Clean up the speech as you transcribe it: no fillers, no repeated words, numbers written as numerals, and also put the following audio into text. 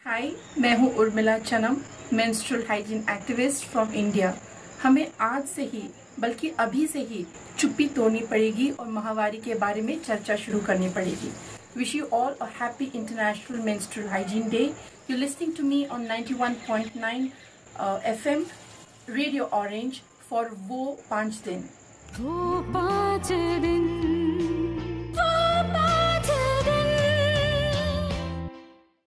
हाय, मैं हूँ Urmila Chanam, menstrual hygiene activist from India. हमें आज से ही बल्कि अभी से ही चुप्पी तोड़नी पड़ेगी और माहवारी के बारे में चर्चा शुरू करनी पड़ेगी। Wish you all a happy international menstrual hygiene day. You listening to me on 91.9 FM radio orange for वो 5 दिन।